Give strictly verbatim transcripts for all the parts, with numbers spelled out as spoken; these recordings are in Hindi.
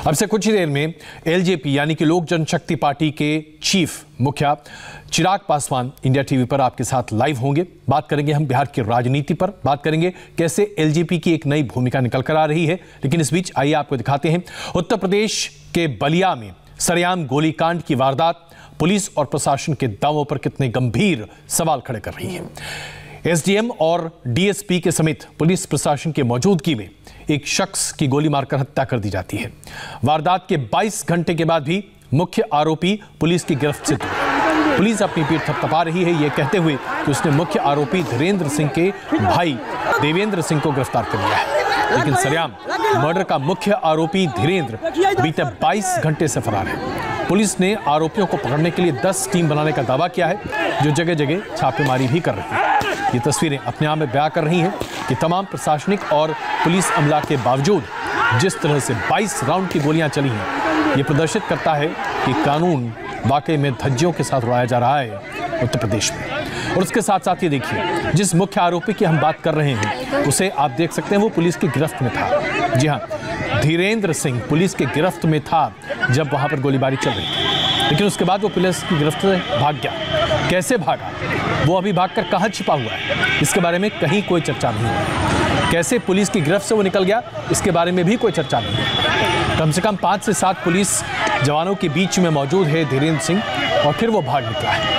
अब से कुछ ही देर में एलजेपी यानी कि लोक जनशक्ति पार्टी के चीफ मुखिया चिराग पासवान इंडिया टीवी पर आपके साथ लाइव होंगे। बात करेंगे हम बिहार की राजनीति पर, बात करेंगे कैसे एलजेपी की एक नई भूमिका निकल कर आ रही है। लेकिन इस बीच आइए आपको दिखाते हैं उत्तर प्रदेश के बलिया में सरेआम गोलीकांड की वारदात पुलिस और प्रशासन के दावों पर कितने गंभीर सवाल खड़े कर रही है। एसडीएम और डीएसपी के समेत पुलिस प्रशासन की मौजूदगी में एक शख्स की गोली मारकर हत्या कर दी जाती है। वारदात के बाईस घंटे के बाद भी मुख्य आरोपी पुलिस की गिरफ्त से दूर। पुलिस अपनी पीठ थपथपा रही है ये कहते हुए कि उसने मुख्य आरोपी धीरेन्द्र सिंह के भाई देवेंद्र सिंह को गिरफ्तार कर लिया है। लेकिन सरेआम मर्डर का मुख्य आरोपी धीरेन्द्र बीते बाईस घंटे से फरार है। पुलिस ने आरोपियों को पकड़ने के लिए दस टीम बनाने का दावा किया है जो जगह जगह छापेमारी भी कर रही है। ये तस्वीरें अपने आप में बयां कर रही हैं कि तमाम प्रशासनिक और पुलिस अमला के बावजूद जिस तरह से बाईस राउंड की गोलियां चली हैं, ये प्रदर्शित करता है कि कानून वाकई में धज्जियों के साथ उड़ाया जा रहा है उत्तर प्रदेश में। और उसके साथ साथ ये देखिए, जिस मुख्य आरोपी की हम बात कर रहे हैं उसे आप देख सकते हैं वो पुलिस की गिरफ्त में था। जी हाँ, धीरेन्द्र सिंह पुलिस की गिरफ्त में था जब वहां पर गोलीबारी चल रही थी, लेकिन उसके बाद वो पुलिस की गिरफ्त से भाग गया। कैसे भागा, वो अभी भागकर कहां छिपा हुआ है, इसके बारे में कहीं कोई चर्चा नहीं है। कैसे पुलिस की गिरफ्त से वो निकल गया, इसके बारे में भी कोई चर्चा नहीं है। कम से कम पांच से सात पुलिस जवानों के बीच में मौजूद है धीरेन्द्र सिंह और फिर वो भाग निकला है।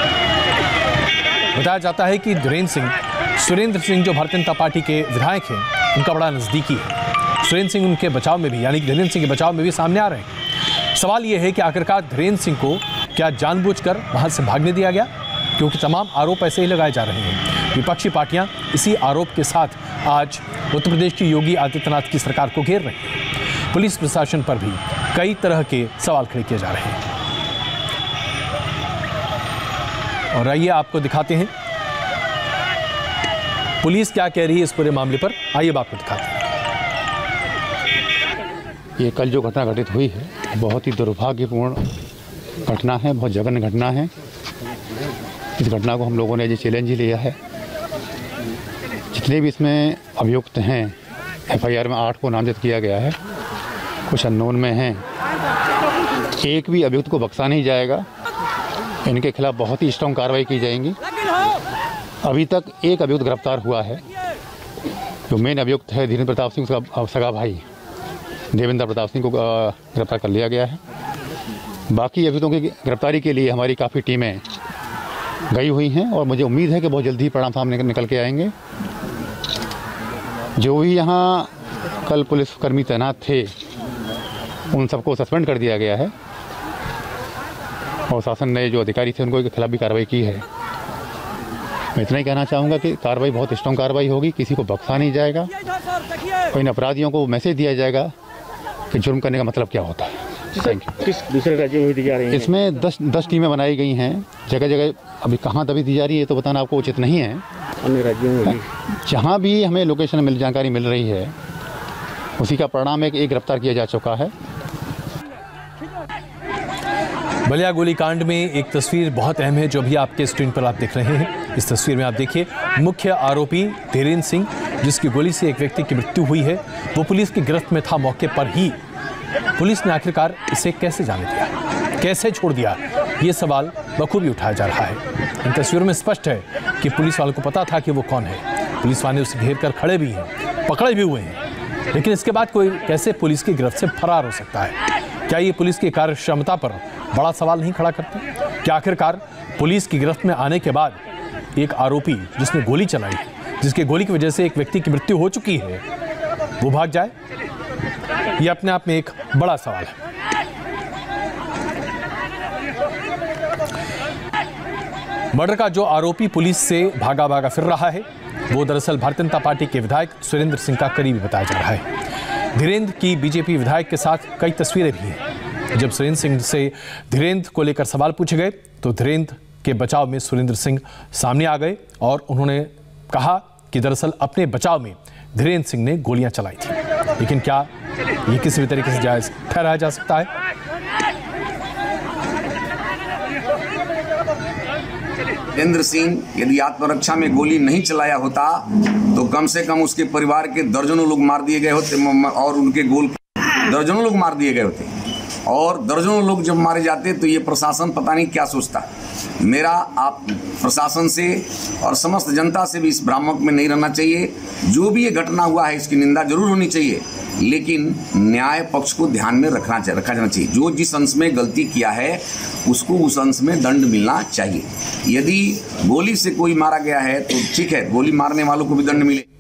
बताया जाता है कि धीरेन्द्र सिंह सुरेंद्र सिंह जो भारतीय जनता पार्टी के विधायक हैं उनका बड़ा नजदीकी है। सुरेंद्र सिंह उनके बचाव में भी यानी कि धीरेन्द्र सिंह के बचाव में भी सामने आ रहे हैं। सवाल यह है कि आखिरकार धीरेन्द्र सिंह को क्या जानबूझकर वहां से भागने दिया गया, क्योंकि तमाम आरोप ऐसे ही लगाए जा रहे हैं। विपक्षी पार्टियां इसी आरोप के साथ आज उत्तर प्रदेश की योगी आदित्यनाथ की सरकार को घेर रही हैं। पुलिस प्रशासन पर भी कई तरह के सवाल खड़े किए जा रहे हैं। और आइए आपको दिखाते हैं पुलिस क्या कह रही है इस पूरे मामले पर। आइए आपको दिखाते हैं। ये कल जो घटना घटित हुई है बहुत ही दुर्भाग्यपूर्ण घटना है, बहुत जघन्य घटना है। इस घटना को हम लोगों ने ये चैलेंज ही लिया है। जितने भी इसमें अभियुक्त हैं, एफआईआर में आठ को नामजद किया गया है, कुछ अननोन में हैं। एक भी अभियुक्त को बख्शा नहीं जाएगा। इनके खिलाफ बहुत ही स्ट्रॉन्ग कार्रवाई की जाएंगी। अभी तक एक अभियुक्त गिरफ्तार हुआ है। जो मेन अभियुक्त है धीरेन्द्र प्रताप सिंह का सगा भाई देवेंद्र प्रताप सिंह को गिरफ्तार कर लिया गया है। बाकी अभियुक्तों की गिरफ्तारी के लिए हमारी काफ़ी टीमें गई हुई हैं और मुझे उम्मीद है कि बहुत जल्दी ही परिणाम सामने निकल के आएंगे। जो भी यहाँ कल पुलिसकर्मी तैनात थे उन सबको सस्पेंड कर दिया गया है और शासन ने जो अधिकारी थे उनको खिलाफ भी कार्रवाई की है। मैं इतना ही कहना चाहूँगा कि कार्रवाई बहुत स्ट्रॉन्ग कार्रवाई होगी, किसी को बख्शा नहीं जाएगा और इन अपराधियों को मैसेज दिया जाएगा कि जुर्म करने का मतलब क्या होता है। Thank you. किस दूसरे राज्यों में दी जा रही है? इसमें दस दस टीमें बनाई गई हैं जगह जगह। अभी कहाँ दबी दी जा रही है तो बताना आपको उचित नहीं है। अन्य राज्यों में भी जहाँ भी हमें लोकेशन मिल जानकारी मिल रही है उसी का परिणाम है कि एक गिरफ्तार किया जा चुका है। बलिया गोलीकांड में एक तस्वीर बहुत अहम है जो भी आपके स्क्रीन पर आप देख रहे हैं। इस तस्वीर में आप देखिए मुख्य आरोपी धीरेन्द्र सिंह जिसकी गोली से एक व्यक्ति की मृत्यु हुई है, वो पुलिस की गिरफ्त में था मौके पर ही। पुलिस ने आखिरकार इसे कैसे जाने दिया, कैसे छोड़ दिया, ये सवाल बखूबी उठाया जा रहा है। इन तस्वीरों में स्पष्ट है कि पुलिस वालों को पता था कि वो कौन है। पुलिस वाले उसे घेर कर खड़े भी हैं, पकड़े भी हुए हैं, लेकिन इसके बाद कोई कैसे पुलिस की गिरफ्त से फरार हो सकता है? क्या ये पुलिस की कार्य क्षमता पर बड़ा सवाल नहीं खड़ा करते? क्या आखिरकार पुलिस की गिरफ्त में आने के बाद एक आरोपी जिसने गोली चलाई, जिसके गोली की वजह से एक व्यक्ति की मृत्यु हो चुकी है, वो भाग जाए? ये अपने आप में एक बड़ा सवाल है। मर्डर का जो आरोपी पुलिस से भागा भागा फिर रहा है वो दरअसल भारतीय जनता पार्टी के विधायक सुरेंद्र सिंह का करीबी बताया जा रहा है। धीरेन्द्र की बीजेपी विधायक के साथ कई तस्वीरें भी हैं। जब सुरेंद्र सिंह से धीरेन्द्र को लेकर सवाल पूछे गए तो धीरेन्द्र के बचाव में सुरेंद्र सिंह सामने आ गए और उन्होंने कहा कि दरअसल अपने बचाव में धीरेन्द्र सिंह ने गोलियां चलाई थी। लेकिन क्या ये किसी भी तरीके से जायज ठहराया जा सकता है? धीरेन्द्र सिंह यदि आत्मरक्षा में गोली नहीं चलाया होता तो कम से कम उसके परिवार के दर्जनों लोग मार दिए गए होते और उनके गोल दर्जनों लोग मार दिए गए होते। और दर्जनों लोग जब मारे जाते तो ये प्रशासन पता नहीं क्या सोचता। मेरा आप प्रशासन से और समस्त जनता से भी इस भ्रामक में नहीं रहना चाहिए। जो भी ये घटना हुआ है इसकी निंदा जरूर होनी चाहिए, लेकिन न्याय पक्ष को ध्यान में रखना चाहिए रखा जाना चाहिए। जो जिस अंश में गलती किया है उसको उस अंश में दंड मिलना चाहिए। यदि गोली से कोई मारा गया है तो ठीक है, गोली मारने वालों को भी दंड मिले।